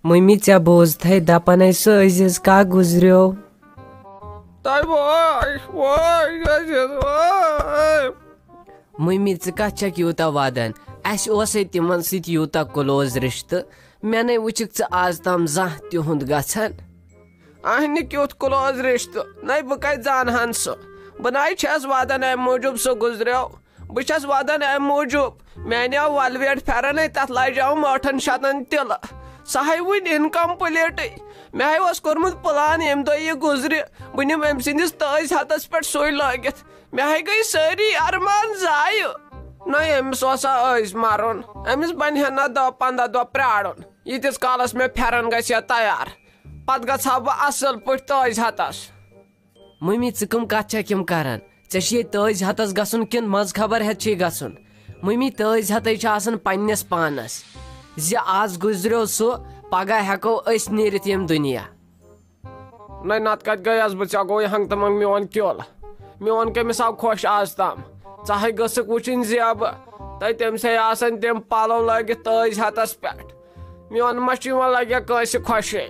Mummy ژےٚ بوزتھے دپان ٲسۍ سُہ عزیز کا گُزریو. ممی ژٕ کتھ چھکھ یوٗتاہ ودان؟ اسہِ اوسے تِمن سۭتۍ یوٗتاہ کلوز رشتہٕ مےٚ نے وٕچھکھ ژٕ آز تام زانٛہہ تِہُنٛد گژھان. اہنہِ کیُتھ کلوز رشتہٕ نَے بہٕ کتہِ زانہن سُہ. بہٕ نَے چھَس ودان امہِ موٗجوٗب سُہ گُزریو. بہٕ چھَس ودان امہِ موٗجوٗب مےٚ انیو ولہٕ ویٹ پھیرنے تتھ لجیو 8 تِلہٕ. سُہ ہاے وٕنہِ انکمپلیٖٹٕے. مےٚ ہاے اوس کوٚرمُت پلان ییٚمہِ دۄہ یہِ گُزرِ بہٕ نِمہٕ أمۍ سٕنٛدِس تٲج ہتس پٮ۪ٹھ سُے لٲگِتھ. مےٚ ہاے گٔے سٲری ارمان ضایہِ. نَے أمِس اوسا ٲسۍ مرُن. أمِس بنہِ ہا نہ 10-15 دۄہ پرٛارُن ییٖتِس کالس مےٚ پھیرن گژھِ ہا تیار. پتہٕ گژھٕ ہا بہٕ اصل پٲٹھۍ تٲج ہتس. ممی ژٕ کٕم کتھ چھکھ یِم کران؟ ژےٚ چھِ ییٚتہِ تٲج ہتس گژھُن کِنہٕ منٛز خبر ہٮ۪تھ چھُے گژھُن؟ ممی تٲج ہتے چھِ آسان پننس پانس زِ آز گُزریو سُہ پگاہ ہٮ۪کو أسۍ نیٖرِتھ ییٚمہِ دُنیا. نَے نتہٕ کتہِ گٔیس بہٕ. ژےٚ گوٚو ہنٛگتہٕ منٛگ میون کِل. میون کٔمِس آو خۄش آز تام. ژٕ ہاے گٔژھکھ وٕچھِنۍ زیبہٕ تہٕ تٔمِس ہے آسان تِم پلو لٲگِتھ تٲج ہتس پٮ۪ٹھ. میون ما چھُ یِوان لگہِ کٲنٛسہِ خۄشے.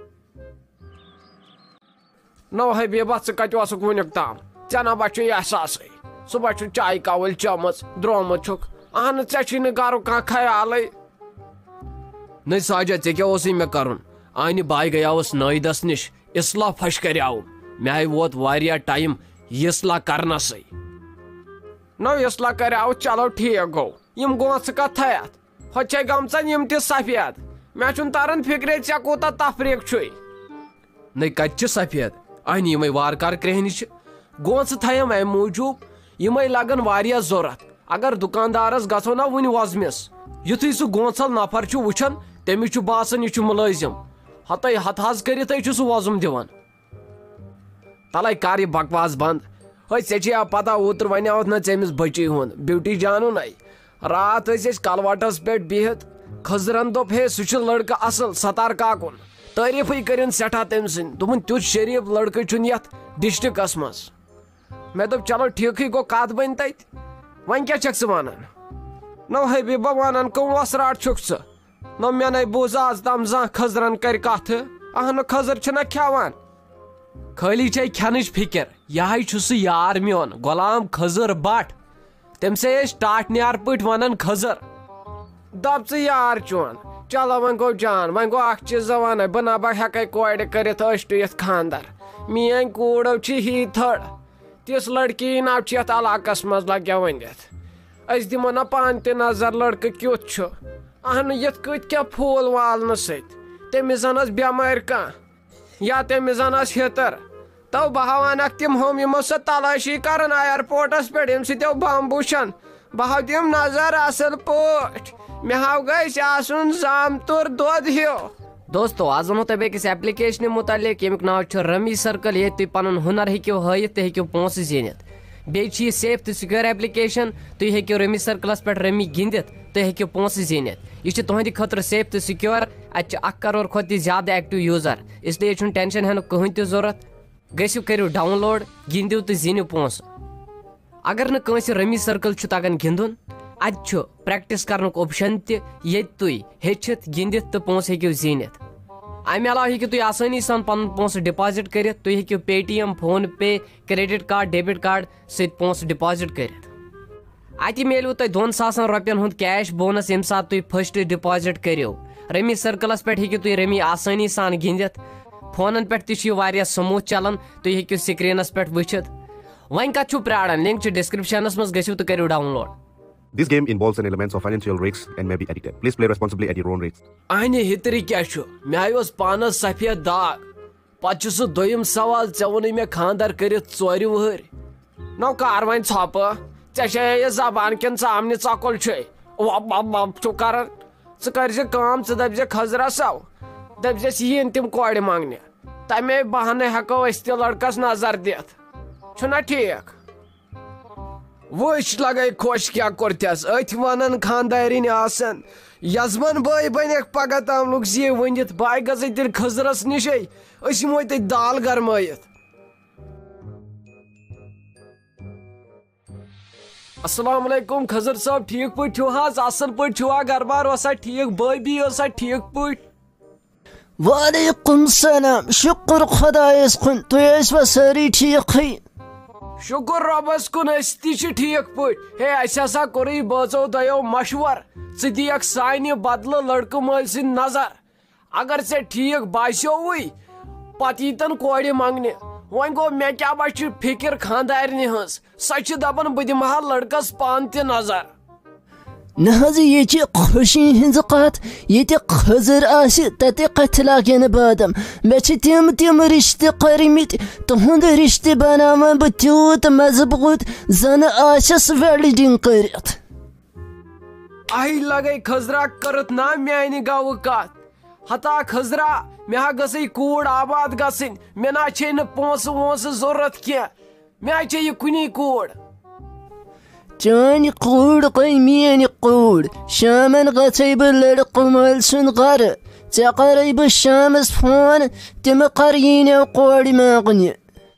نو حبیبہ ژٕ کتہِ اوسُکھ وُنیُک تام؟ ژےٚ نہ بچُے احساسٕے. صبح چھُ چایہِ کَوٕلۍ چٲمٕژ درٛومُت چھُکھ. اہن ژےٚ چھُے نہٕ گرُک کانٛہہ خیالٕے. نٔے ساجا ژےٚ کیٛاہ اوسُے مےٚ کرُن؟ آنہِ باے گٔیاوُس نٲیدس نِش اصلاح پھش کریاوُم. مےٚ ہاے ووت واریاہ ٹایم یہِ اصلاح کرنسٕے. نو اصلاح کریاو چلو ٹھیٖک گوٚو. یِم گونٛژٕ کتھ تھایتھ ہۄتہِ چھے گٔمژن یِم تہِ سفید. مےٚ چھُنہٕ تران فکرے ژےٚ کوٗتاہ تفریٖق چھُے. نٔے کتہِ چھِ سفید؟ آنہِ یِمے وارٕ کارٕ کرٛہنہِ چھِ. گونٛژٕ تھایم امہِ موٗجوٗب یِمے لگن واریاہ ضوٚرتھ. اگر دُکاندارس گژھو نا وُنہِ وۄزمِس یُتھُے سُہ گونٛژل نفر چھُ وٕچھان تٔمِس چھُ باسان یہِ چھُ مُلٲزِم. ہتے ہتہٕ حظ کٔرِتھے چھُ سُہ وۄزُم دِوان. تلے کر یہِ بکواس بنٛد. ہے ژےٚ چھے پتہ اوترٕ ونیوتھ نہ ژےٚ أمِس بٔچی ہُنٛد بیوٹی جانُن ہے. راتھ ٲسۍ أسۍ کلوٹس پٮ۪ٹھ بِہِتھ خٔزرن دوٚپ ہے سُہ چھُ لڑکہٕ اصل ستار کاکُن. تعریٖفٕے کٔرِنۍ سٮ۪ٹھاہ تٔمۍ سٕنٛدۍ. دوٚپُن تیُتھ شریٖف لڑکہٕ چھُنہٕ یتھ ڈسٹرکس منٛز. مےٚ دوٚپ چلو ٹھیٖکھٕے گوٚو کتھ بنہِ تتہِ. وۄنۍ کیٛاہ چھکھ ژٕ ونان؟ نو حبیبہ ونان کٕم وسرات چھُکھ ژٕ؟ نو مےٚ نے بوٗز آز تام زانٛہہ خٔزرن کرِ کتھٕ. اہنہٕ خٔزٕر چھِنہ کھٮ۪وان. خٲلی چھے کھٮ۪نٕچ فِکر. یہے چھُ سُہ یار میون غلام خٔزٕر بٹ. تٔمسے ٲسۍ ٹاٹھنیار پٲٹھۍ ونان خٔزٕر. دپ ژٕ یار چون. چلو وۄنۍ گوٚو جان. وۄنۍ گوٚو اکھ چیٖز ونَے بہٕ نبا ہٮ۪کے کورِ کٔرِتھ ٲش ٹُوِتھ خانٛدر. میٲنۍ کوٗڑو چھِ ہی تھٔڑ. تِژھ لڑکی نو چھِ یتھ علاقس منٛز لگیا ؤنِتھ. أسۍ دِمو نا پانہٕ تہِ نظر لڑکہٕ کیُتھ چھُ. اہنہٕ یِتھ کٔنۍ کیٛاہ پھوٗل والنہٕ سۭتۍ. تٔمِس زن ٲس بٮ۪مٲرۍ کانٛہہ یا تٔمِس زن ٲس ہِتٕر. تو بہٕ ہاو انکھ تِم ہُم یِمو سۄ تلٲشی کران ایرپورٹس پٮ۪ٹھ ییٚمہِ سۭتۍ بم وٕچھان. بہٕ ہاو تِم نظر اصل پٲٹھۍ. مےٚ ہاو گژھِ آسُن زامتُر دۄد ہیوٗ. دوستو آز ونو تۄہہِ بیٚکِس ایپلِکیشنہِ مُتعلِق ییٚمیُک ناو چھُ رمی سرکل. ییٚتہِ تُہۍ پنُن ہُنر ہیٚکِو ہٲیِتھ تہٕ ہیٚکِو پونٛسہٕ زیٖنِتھ. بیٚیہِ چھِ یہِ سیف تہٕ سِکیور ایپلِکیشن. تُہۍ ہیٚکِو رمی سرکلس پٮ۪ٹھ رمی گِنٛدِتھ تہٕ ہیٚکِو پونٛسہٕ زیٖنِتھ. یہِ چھِ تُہنٛدِ خٲطرٕ سیف تہٕ سِکیور. اتہِ چھِ 1 کرور کھۄتہٕ تہِ زیادٕ ایکٹِو یوٗزر اسلیے چھُنہٕ ٹینشن ہٮ۪نُک کٕہٕنۍ تہِ ضوٚرتھ. گٔژھِو کٔرِو ڈاوُن لوڈ گِنٛدِو تہٕ زیٖنِو پونٛسہٕ. اگر نہٕ کٲنٛسہِ رمی سرکل چھُ تگان گِنٛدُن اتہِ چھُ پریکٹِس کرنُک اوپشن تہِ ییٚتہِ تُہۍ ہیٚچھِتھ گِنٛدِتھ تہٕ پونٛسہٕ ہیٚکِو زیٖنِتھ. امہِ علاوٕ ہیٚکِو تُہۍ آسٲنی سان پنُن پونٛسہٕ ڈِپازِٹ کٔرِتھ. تُہۍ ہیٚکِو Paytm PhonePe credit card debit card سۭتۍ پونٛسہٕ ڈِپازِٹ کٔرِتھ. اتہِ میلوٕ تۄہہِ 2,000 رۄپین ہُنٛد کیش بونس ییٚمہِ ساتہٕ تُہۍ فسٹ ڈِپازِٹ کٔرِو. رمی سرکلس پٮ۪ٹھ ہیٚکِو تُہۍ رمی آسٲنی سان گِنٛدِتھ. فونن پٮ۪ٹھ تہِ چھُ یہِ واریاہ سموٗتھ چلان. تُہۍ ہیٚکِو سکریٖنس پٮ۪ٹھ وٕچھِتھ. وۄنۍ کتھ چھُو پرٛاران؟ لِنک چھِ ڈسکرپشنس منٛز. گٔژھِو تہٕ کٔرِو download. This game involves an elements of financial risks and may be addictive. Please play responsibly at your own risk. آنہِ ہِترِ کیٛاہ چھُ؟ مےٚ آیہِ اوس پانس سفید داغ. پتہٕ چھُ سُہ دوٚیِم سوال ژےٚ ووٚنُے مےٚ خانٛدر کٔرِتھ 4 وٕہٕرۍ. نو کر وۄنۍ ژھۄپہٕ. ژےٚ چھے یہِ زبان کِنہٕ ژامنہِ ژۄکُل چھُے چھُ کران. ژٕ کٔرزِ کٲم ژٕ دٔپزِ خٔزرسو دٔپزٮ۪س یِن تِم کورِ منٛگنہِ. تمے بہانہٕ ہٮ۪کو أسۍ تہِ لڑکس نظر دِتھ. چھُنا ٹھیٖک؟ وٕچھ لگے خۄش کیٛاہ کوٚرتھس. أتھۍ ونان خانٛدارِنۍ آسان. یزمن بٲے بنیکھ پگاہ تام لوٚگ یہِ ؤنِتھ باے گژھے تیٚلہِ خٔزرس نِشے أسۍ یِمو تتہِ دال گرمٲیِتھ. السلام علیکم خٔزر صٲب. ٹھیٖک پٲٹھۍ چھِو حظ؟ اصل پٲٹھۍ چھِوا؟ گرٕ بار اوسا ٹھیٖک؟ بٲبی ٲسا ٹھیٖک پٲٹھۍ؟ وعلیکم السلام. شکر خدایس کن تُہۍ ٲسوا سٲری ٹھیٖکھٕے؟ شکر رۄبس کُن أسۍ تہِ چھِ ٹھیٖک پٲٹھۍ. ہے اَسہِ ہسا کوٚرُے بٲژو دۄیو مشور ژٕ دِیکھ سانہِ بدلہٕ لڑکہٕ مٲلۍ سٕنٛدۍ نظر. اگر ژےٚ ٹھیٖک باسیووٕے پتہٕ ییٖتن کورِ منٛگنہِ. وۄنۍ گوٚو مےٚ کیٛاہ بہ چھِ فِکر خاندارنہِ ہٕنٛز. سۄ چھِ دپان بہٕ دِمہٕ ہا لڑکس پانہٕ تہِ نظر. نہ حظ یہِ چھِ خوشی ہٕنٛز کتھ. ییٚتہِ خٔزٕر آسہِ تتہِ کتھِ لاگہِ نہٕ بادم. مےٚ چھِ تِم رشتہٕ کٔرمٕتۍ. تُہُنٛد رشتہٕ بناوان بہٕ تیوٗت مضبوٗط زن آسٮ۪س ویلڈنگ کٔرِتھ. آے لگے خٔزرا کٔرٕتھ نا میانہِ گوٕ کتھ. ہتا خٔزرا مےٚ ہا گٔژھے کوٗر آباد گژھٕنۍ. مےٚ نہ چھے نہٕ پونٛسہٕ وونٛسہٕ ضروٗرت کینٛہہ. مےٚ ہا چھے یہِ کُنی کوٗر. چانہِ کوٗر گٔے میٲنۍ کوٗر. شامن گژھے بہٕ لڑکہٕ مٲلۍ سُنٛد گرٕ. ژےٚ کرے بہٕ شامس فون تِمہٕ کر یٖنو کورِ مانٛگنہِ.